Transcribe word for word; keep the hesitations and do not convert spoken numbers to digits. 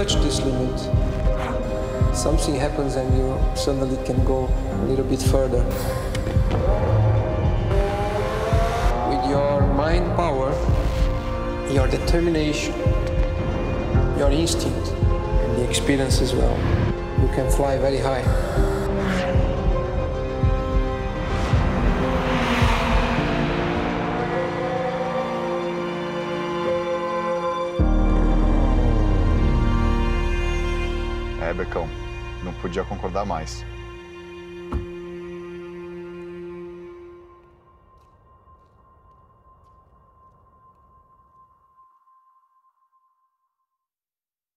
touch this limit, something happens and you suddenly can go a little bit further. With your mind power, your determination, your instinct, and the experience as well, you can fly very high. É, Becão, não podia concordar mais.